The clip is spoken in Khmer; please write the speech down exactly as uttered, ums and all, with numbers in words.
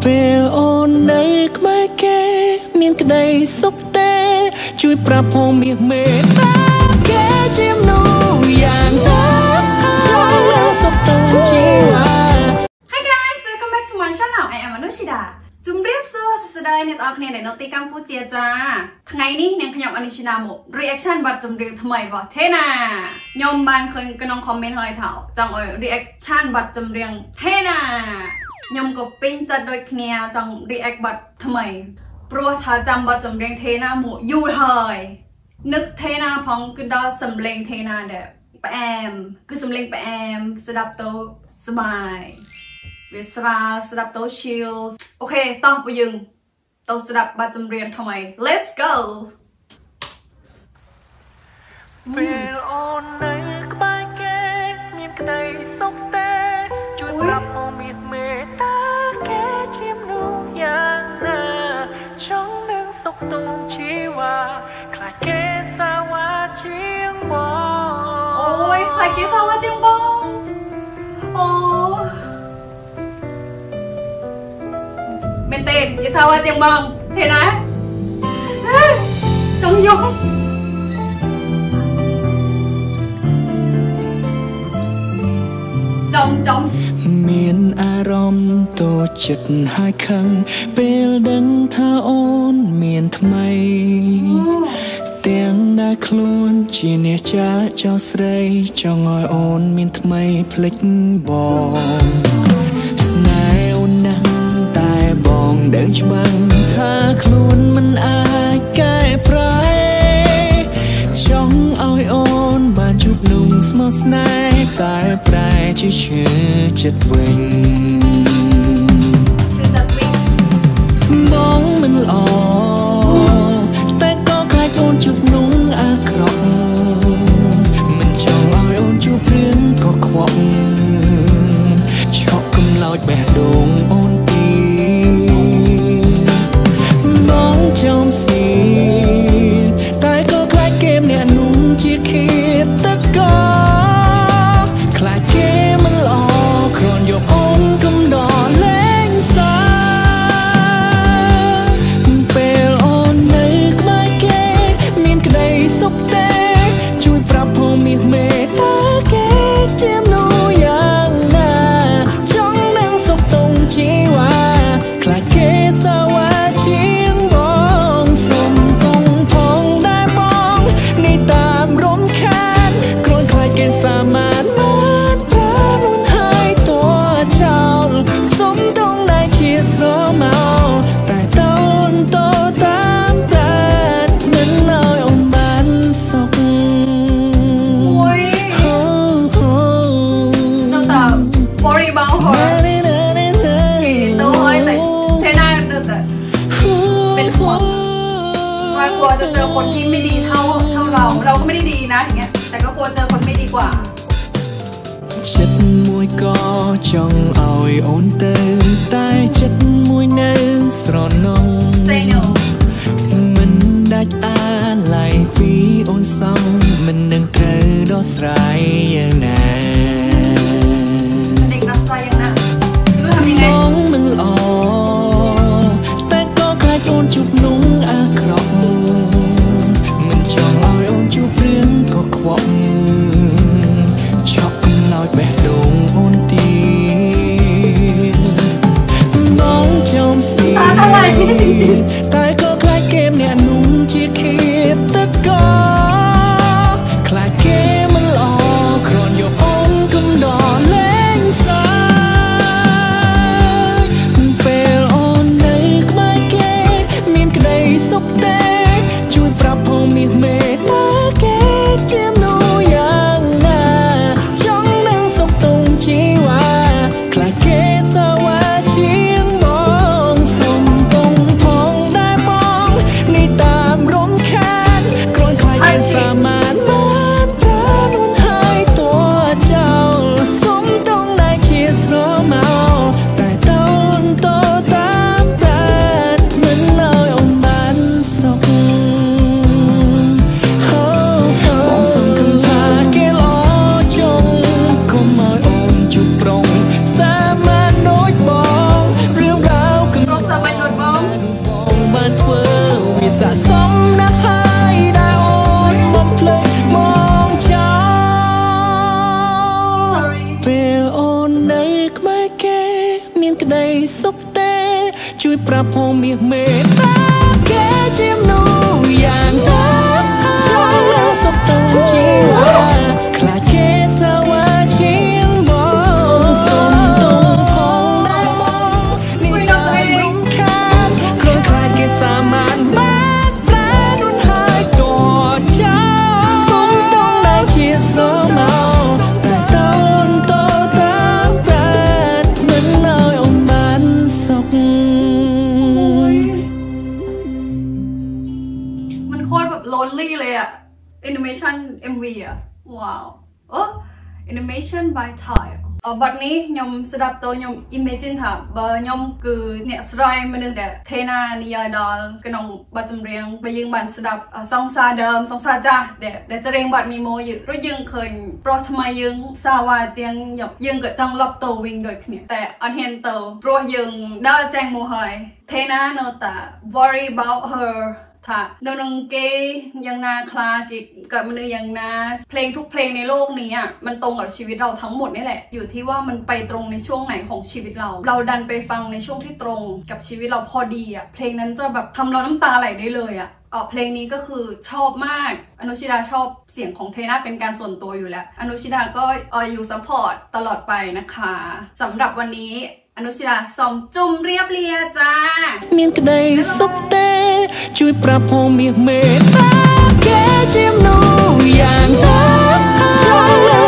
ពេលអូននៅក្បែរគេមានក្តីសុខទេជួយប្រាប់ផងមាសមេត្តាគេជាមនុស្សយ៉ាងណាចូលសុខទៅជីវ៉ា Hi guys, welcome back to my channel. I am Anushida. ជំរាបសួរសួស្តីអ្នកទាំងអស់គ្នានៅទីកម្ពុជាចាថ្ងៃនេះនាងខ្ញុំ Anushida មក reaction បទចម្រៀងថ្មីរបស់ Thena ខ្ញុំបានឃើញក្នុង comment ហើយថាចង់ឲ្យ reaction បទចម្រៀង Thena ខ្ញុំក៏ពេញចិត្តដូចគ្នាចង់ react បទថ្មីព្រោះថាចាំបទចម្រៀង Thena មកយូរហើយនឹក Thena ផងគឺដល់សំឡេង Thena ដែរផ្អែមគឺសំឡេងផ្អែមស្ដាប់ទៅសប្បាយវាស្រាលស្ដាប់ទៅ chill អូខេតោះពួកយើងទៅស្ដាប់បទចម្រៀងថ្មី Let's go ពេលអូននៅក្បែរគេមានក្តីសុខទេជួយប្រាប់អូនមានមេត្តាគេជាមនុស្សយ៉ាងណាចង់នឹងសុខទុំជីវ៉ាខ្លាចគេសាវ៉ាជាងបងអូយខ្លាចគេសាវ៉ាជាងបងអូមែនទេគេសាវ៉ាជាងបងthếណាចង់យកចំចំមានអារម្មណ៍តូចចិត្តហើយខឹងពេលដឹងថាអូនមានថ្មីទាំងដែលខ្លួនជាអ្នកចាចោលស្រីចង់ឲ្យអូនមានថ្មីភ្លេចបងស្នេហ៍អូនណាស់តែបងដឹងច្បាស់ថាខ្លួនមិនអាចកែប្រែចង់ឲ្យអូនបានជួបนุ่มស្មោះស្នេហ៍តែប្រែជាឈឺចិត្តវិញបងមិនល្អតែក៏ខ្លាចអូនជួបนุ่มអាក្រក់មិនចង់ឲ្យអូនជួបរឿងកខ្វក់ឆក់កំឡោចបេះដូងអូនទីបងចំស៊ីតែក៏ខ្លាចគេម្នាក់นุ่มជាឃាតករខ្លាចគេមិនល្អគ្រាន់យកអូនកំដរលេងសើពេលអូននៅក្បែរគេមានក្តីសុខទេជួយប្រាប់ផងមាសមេត្តាគេជាមនុស្សយ៉ាងណាចង់នឹងសុខទុំជីវ៉ាខ្លាចគេសាវ៉ាជាងបងសុំកុំផងដែរបងនេះតាមរំខានគ្រាន់ខ្លាចគេសាមានបានប្រានុនហើយតួចោលសុំតងដែរជាស្រមោតែតូនតតាមប្រាណមិនឲ្យអូនបានសុខអូយនៅតាបរិបោហរទៅហើយតែthế nào đượcแต่เป็นห่วงว่ากลัวจะเจอคนที่ไม่ดีเท่าเท่าเราเราก็ไม่ได้ดีนะอย่างเงี้ยแต่ก็กลัวเจอคนไม่ดีกว่าចិត្តមួយក៏ចង់ឲ្យអូនទៅតែចិត្តមួយនៅស្រណុងមិនដាច់អាឡ័យពីអូនសងមិននឹងត្រូវដោះស្រាយយ៉ាងណាเด็กដោះស្រាយយ៉ាងណាรู้ทำยังไงបងមិនល្អតែក៏ខ្លាចអូនជួបนุ่มអាក្រក់មិនចង់ឲ្យអូនជួបរឿងកខ្វក់ឆក់កំឡោចបេះដូងអូនទីបងចំស៊ីតែក៏ខ្លាចគេម្នាក់นุ่มជាឃាតករខ្លាចគេមិនល្អគ្រាន់យកអូនកំដរលេងសើពេលអូននៅក្បែរគេមានក្តីសុខទេជួយប្រាប់ផងមាសមេត្តាគេជាមនុស្សយ៉ាងណាចង់នឹងសុខទុំជីវ៉ាខ្លាចគេសាវ៉ាជាងបងសុំកុំផងដែរបងនេះតាមរំសុខទេជួយប្រាប់ផងមាសមេត្តាគេជាមនុស្សយ៉ាងណាចង់សុខទៅជីវ៉ាខ្លាចគេសាវ៉ាជាងបងសុំតងផងដែរបងនេះតែរំខានខ្លួនខ្លាចគេសាមានបានប្រែនួនហើយតចាសុំតងដែរជាសមមកតែតនតតាមប្រាណមិនឲ្យអូនបានសុខมันโคตรแบบ lonely เลยอะ animation เอ็ม วี อะว้าวโอ้ animation by Thai អបត់នេះខ្ញុំស្ដាប់តខ្ញុំ imagine ថាបើខ្ញុំគឺអ្នកស្រីមនុស្សដែលថេណានិយាយដល់ក្នុងបទចម្រៀងបើយើងបានស្ដាប់សង្សារដើមសង្សារចាស់ដែលដែលច្រៀងបាត់មីម៉ូយើងរួចយើងឃើញប្រុសថ្មីយើងសាវ៉ាជាងយើងក៏ចង់លប់ទៅវិញដូចគ្នាតែអត់ហ៊ានទៅព្រោះយើងដើរចាញ់មកហើយថេណានៅតែ worry about herថានៅនឹងគេយ៉ាងណាខ្លាគេកើតមនុស្សយ៉ាងណាเพลงทุกเพลงในโลกนี้อ่ะมันตรงกับชีวิตเราทั้งหมดนี่แหละอยู่ที่ว่ามันไปตรงในช่วงไหนของชีวิตเราเราดันไปฟังในช่วงที่ตรงกับชีวิตเราพอดีอ่ะเพลงนั้นจะแบบทำเราน้ำตาไหลได้เลยอ่ะเออเพลงนี้ก็คือชอบมากอนุชิดาชอบเสียงของเทน่าเป็นการส่วนตัวอยู่แล้วอนุชิดาก็เอออยู่ซัพพอร์ตตลอดไปนะคะสำหรับวันนี้อนุชิดาส่งจุ่มเรียบเรียจ้าមានក្តីសុខទេជួយប្រាប់ផងមាសមេត្តាគេជាមនុស្សយ៉ាងណាចង់